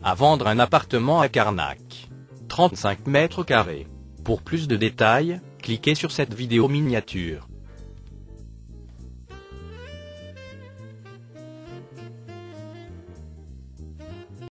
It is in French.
À vendre un appartement à Carnac. 35 mètres carrés. Pour plus de détails, cliquez sur cette vidéo miniature.